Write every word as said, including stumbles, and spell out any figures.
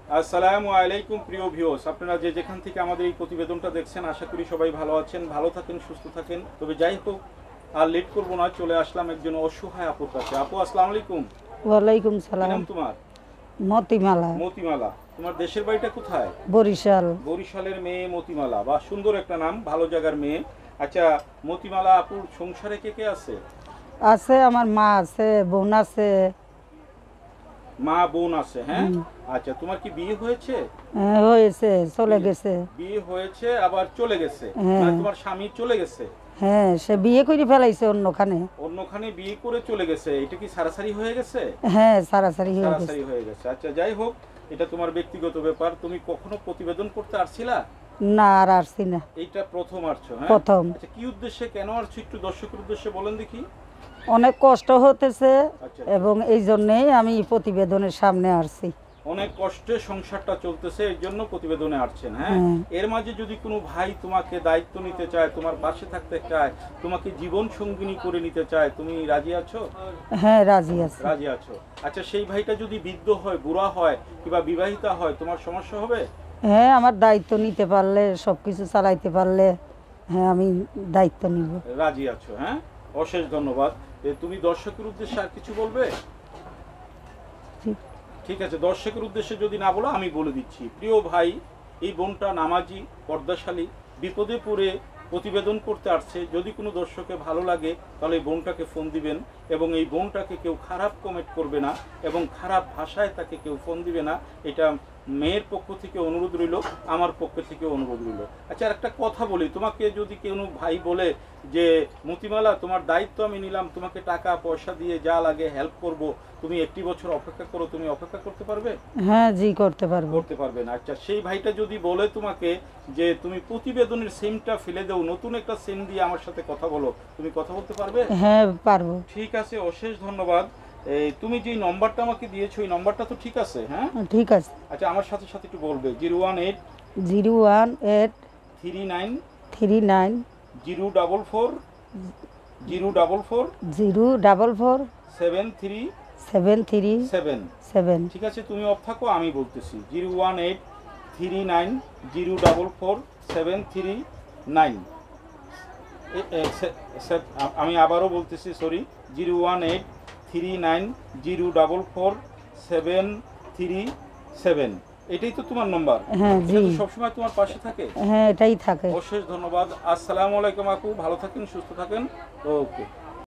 আসসালামু আলাইকুম প্রিয় ভিউয়ার্স, আপনারা যে যেখান থেকে আমাদের এই প্রতিবেদনটা দেখছেন আশা করি সবাই ভালো আছেন, ভালো থাকেন, সুস্থ থাকেন। তবে যাই হোক, আর লেট করব না, চলে আসলাম একজন অসহায় আপুর কাছে। আপু আসসালামু আলাইকুম। ওয়ালাইকুম কি সালাম। নাম তোমার? মতিমালা। মতিমালা। তোমার দেশের বাড়িটা কোথায়? বরিশাল। বরিশালের মেয়ে মতিমালা, বা সুন্দর একটা নাম, ভালো জায়গার মেয়ে। আচ্ছা মতিমালা আপুর সংসারে কে কে আছে? আছে আমার মা আছে, বোন আছে। মা বোন আছে, হ্যাঁ। আচ্ছা তোমার কি বিয়ে হয়েছে? হ্যাঁ, হয়েছে, চলে গেছে। বিয়ে হয়েছে আবার চলে গেছে, হ্যাঁ। মানে তোমার স্বামী চলে গেছে? হ্যাঁ, সে বিয়ে করে ফেলাইছে অন্যখানে। অন্যখানে বিয়ে করে চলে গেছে, এটা কি সারাসারি হয়ে গেছে? হ্যাঁ, সারাসারি হয়ে গেছে। সারাসারি হয়ে গেছে। আচ্ছা যাই হোক, এটা তোমার ব্যক্তিগত ব্যাপার। তুমি কখনো প্রতিবেদন করতে আসছিলা? না, আর আসছি না। এইটা প্রথম আসছো? হ্যাঁ, প্রথম। আচ্ছা কি উদ্দেশ্যে, কেন আসছো, একটু দর্শকের উদ্দেশ্যে বলেন দেখি। অনেক কষ্ট হতেছে আচ্ছা, এবং এই জন্যেই আমি প্রতিবেদনের সামনে আসছি। অনেক কষ্টে সংসারটা চলতেছে, এর জন্য প্রতিবেদনে আসছেন। হ্যাঁ, হ্যাঁ। এর মাঝে যদি কোনো ভাই তোমাকে দায়িত্ব নিতে চায়, তোমার পাশে থাকতে চায়, তোমাকে জীবন সঙ্গিনী করে নিতে চায়, তুমি রাজি আছো? হ্যাঁ, রাজি আছি। রাজি আছো। আচ্ছা সেই ভাইটা যদি বৃদ্ধ হয়, বুড়া হয়, কিংবা বিবাহিতা হয়, তোমার সমস্যা হবে? হ্যাঁ, আমার দায়িত্ব নিতে পারলে, সবকিছু চালাইতে পারলে, হ্যাঁ আমি দায়িত্ব নিব। রাজি আছো? হ্যাঁ, অশেষ ধন্যবাদ। এ, তুমি দর্শকের উদ্দেশ্যে আর কিছু বলবে? ঠিক। ঠিক আছে, দর্শকের উদ্দেশ্যে যদি না বলো আমি বলে দিচ্ছি। প্রিয় ভাই, এই বোনটা নামাজি, পর্দাশালী, বিপদে পড়ে প্রতিবেদন করতে আসছে। যদি কোনো দর্শকে ভালো লাগে তাহলে এই বোনটাকে ফোন দিবেন, এবং এই বোনটাকে কেউ খারাপ কমেন্ট করবে না, এবং খারাপ ভাষায় তাকে কেউ ফোন দিবে না। এটা মেয়ের পক্ষ থেকে অনুরোধ রইল, আমার পক্ষ থেকে অনুরোধ রইল। আচ্ছা আর একটা কথা বলি, তোমাকে যদি কেউ ভাই বলে যে মতিমালা তোমার দায়িত্ব আমি নিলাম, তোমাকে টাকা পয়সা দিয়ে যা লাগে হেল্প করব, তুমি একটি বছর অপেক্ষা করো, তুমি অপেক্ষা করতে পারবে? হ্যাঁ জি, করতে পারবো। করতে পারবে না? আচ্ছা সেই ভাইটা যদি বলে তোমাকে যে তুমি প্রতিবেদনের সিমটা ফেলে দাও, নতুন একটা সিম দিয়ে আমার সাথে কথা বলো, তুমি কথা বলতে পারবে? হ্যাঁ পারবো। ঠিক আছে, অশেষ ধন্যবাদ। এই তুমি যে নম্বরটা আমাকে দিয়েছো, এই নম্বরটা তো ঠিক আছে? হ্যাঁ ঠিক আছে। আচ্ছা আমার সাথে সাথে একটু বলবে। Zero one eight zero one eight three nine three nine zero double four zero double four zero double four seven three seven three seven. Seven. ঠিক আছে, তুমি অফ থাকো, আমি বলতেছি। Zero one eight three nine zero double four seven three nine. আমি আবারও বলতেছি, sorry, zero one eight three nine zero double four seven three seven. এটাই তো তোমার নম্বর? হ্যাঁ জি। সবসময় তোমার পাশে থাকে? হ্যাঁ, এটাই থাকে। অশেষ ধন্যবাদ। আসসালামু আলাইকুম আপু, ভালো থাকেন, সুস্থ থাকেন। ওকে।